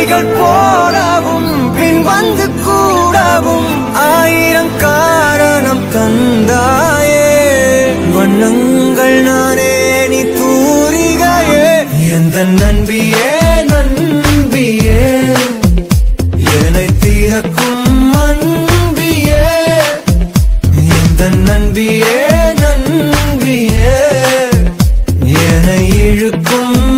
கைகள் போடவும் பின் வந்து கூடவும் ஆயிரம் காரணம் தந்தாயே. வண்ணங்கள் நானே நீ தூரிகையே. எந்த நண்பியே நண்பியே என்னை தீரக்கும் அன்பியே. எந்த நண்பியே நண்பியே என்னை இழுக்கும்